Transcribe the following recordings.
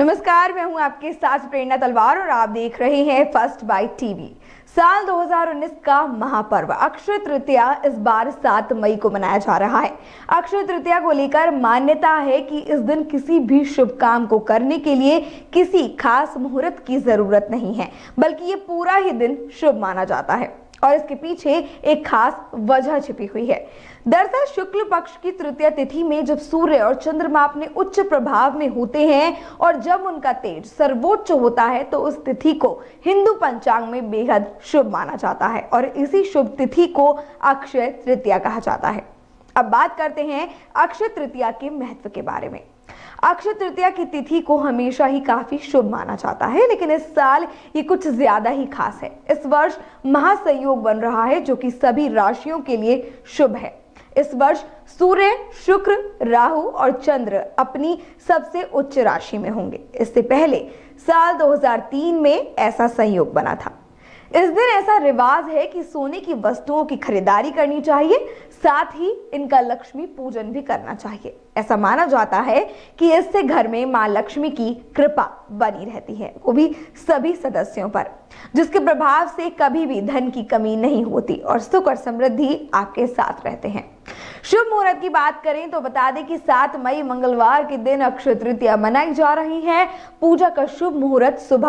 नमस्कार, मैं हूं आपके साथ प्रेरणा तलवार और आप देख रहे हैं फर्स्ट बाइट टीवी। साल 2019 का महापर्व अक्षय तृतीया इस बार 7 मई को मनाया जा रहा है। अक्षय तृतीया को लेकर मान्यता है कि इस दिन किसी भी शुभ काम को करने के लिए किसी खास मुहूर्त की जरूरत नहीं है, बल्कि ये पूरा ही दिन शुभ माना जाता है और इसके पीछे एक खास वजह छिपी हुई है। दरअसल शुक्ल पक्ष की तृतीया तिथि में जब सूर्य और चंद्रमा अपने उच्च प्रभाव में होते हैं और जब उनका तेज सर्वोच्च होता है तो उस तिथि को हिंदू पंचांग में बेहद शुभ माना जाता है और इसी शुभ तिथि को अक्षय तृतीया कहा जाता है। अब बात करते हैं अक्षय तृतीया के महत्व के बारे में। अक्षय तृतीया की तिथि को हमेशा ही काफी शुभ माना जाता है, लेकिन इस साल ये कुछ ज्यादा ही खास है। इस वर्ष महासंयोग बन रहा है जो कि सभी राशियों के लिए शुभ है। इस वर्ष सूर्य, शुक्र, राहु और चंद्र अपनी सबसे उच्च राशि में होंगे। इससे पहले साल 2003 में ऐसा संयोग बना था। इस दिन ऐसा रिवाज है कि सोने की वस्तुओं की खरीदारी करनी चाहिए, साथ ही इनका लक्ष्मी पूजन भी करना चाहिए। ऐसा माना जाता है कि इससे घर में मां लक्ष्मी की कृपा बनी रहती है, वो भी सभी सदस्यों पर, जिसके प्रभाव से कभी भी धन की कमी नहीं होती और सुख और समृद्धि आपके साथ रहते हैं। शुभ मुहूर्त की बात करें तो बता दें कि 7 मई मंगलवार के दिन अक्षय तृतीया मनाई जा रही है। पूजा का शुभ मुहूर्त सुबह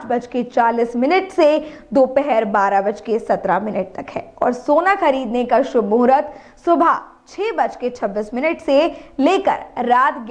5:40 से दोपहर 12:17 तक है और सोना खरीदने का शुभ मुहूर्त सुबह 6:26 से लेकर रात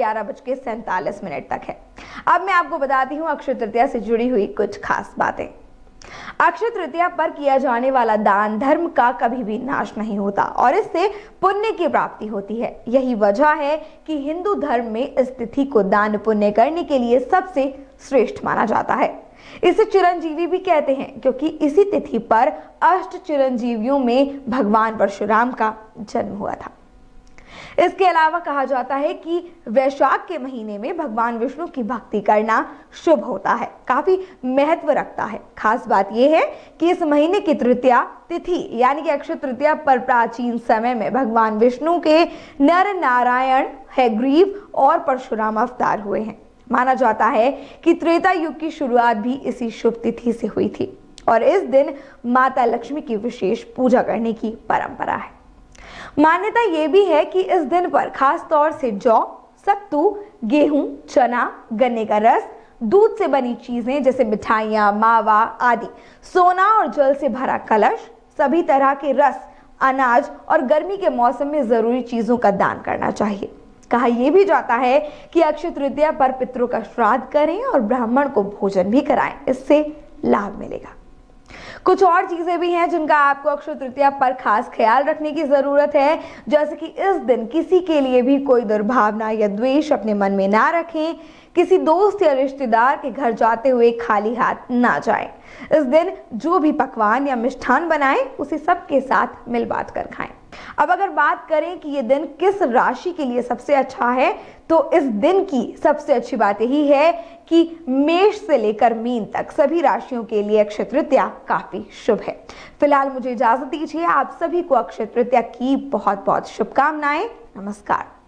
11:47 तक है। अब मैं आपको बताती हूँ अक्षय तृतीया से जुड़ी हुई कुछ खास बातें। अक्षय तृतीया पर किया जाने वाला दान धर्म का कभी भी नाश नहीं होता और इससे पुण्य की प्राप्ति होती है। यही वजह है कि हिंदू धर्म में इस तिथि को दान पुण्य करने के लिए सबसे श्रेष्ठ माना जाता है। इसे चिरंजीवी भी कहते हैं क्योंकि इसी तिथि पर अष्ट चिरंजीवियों में भगवान परशुराम का जन्म हुआ था। इसके अलावा कहा जाता है कि वैशाख के महीने में भगवान विष्णु की भक्ति करना शुभ होता है, काफी महत्व रखता है। खास बात यह है कि इस महीने की तृतीया तिथि यानी कि अक्षय तृतीया पर प्राचीन समय में भगवान विष्णु के नर नारायण हयग्रीव और परशुराम अवतार हुए हैं। माना जाता है कि त्रेता युग की शुरुआत भी इसी शुभ तिथि से हुई थी और इस दिन माता लक्ष्मी की विशेष पूजा करने की परंपरा है। मान्यता यह भी है कि इस दिन पर खास तौर से जौ, सत्तू, गेहूं, चना, गन्ने का रस, दूध से बनी चीजें जैसे मिठाइयां, मावा आदि, सोना और जल से भरा कलश, सभी तरह के रस, अनाज और गर्मी के मौसम में जरूरी चीजों का दान करना चाहिए। कहा यह भी जाता है कि अक्षय तृतीया पर पितरों का श्राद्ध करें और ब्राह्मण को भोजन भी कराएं, इससे लाभ मिलेगा। कुछ और चीजें भी हैं जिनका आपको अक्षय तृतीया पर खास ख्याल रखने की जरूरत है, जैसे कि इस दिन किसी के लिए भी कोई दुर्भावना या द्वेष अपने मन में ना रखें, किसी दोस्त या रिश्तेदार के घर जाते हुए खाली हाथ ना जाएं। इस दिन जो भी पकवान या मिष्ठान बनाएं उसे सबके साथ मिल बांट कर खाएं। अब अगर बात करें कि ये दिन किस राशि के लिए सबसे अच्छा है, तो इस दिन की सबसे अच्छी बात यही है कि मेष से लेकर मीन तक सभी राशियों के लिए अक्षय तृतीया काफी शुभ है। फिलहाल मुझे इजाजत दीजिए। आप सभी को अक्षय तृतीया की बहुत बहुत शुभकामनाएं। नमस्कार।